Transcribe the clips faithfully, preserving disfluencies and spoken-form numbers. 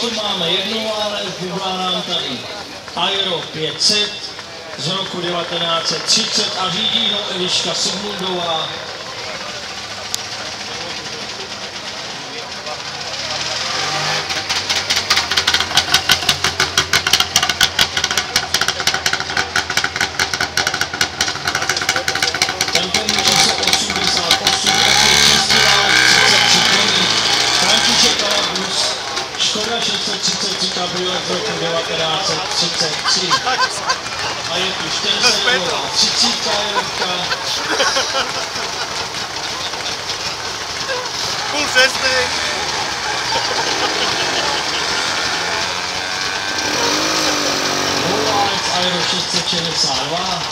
Tu máme jednu, ale ubývá nám tady Aero pět set z roku devatenáct set třicet a řídí ho Eliška Sigmundová. Škoda šest set třicet tři kabriolet z roku devatenáct set třicet tři. A je tu čtyřicet třicítka jerovka. Půl šestý. Rolex Aero šest set šedesát dva.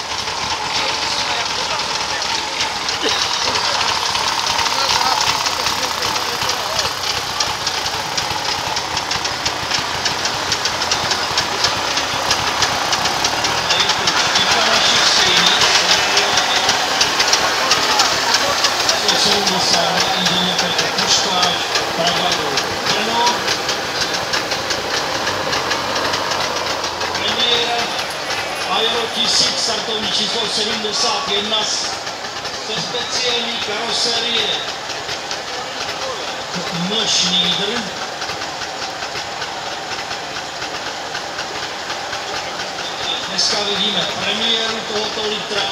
Inženýr Petr Puškář, Praga Brno. Premiéra Aero tisíc, startovní číslo sedmdesát jedna ze speciální karoserie M Schneider. Dneska vidíme premiéru tohoto litra.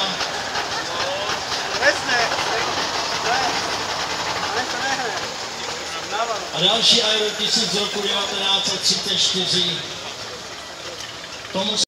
A další Aero tisíc z roku devatenáct set třicet čtyři. Tomu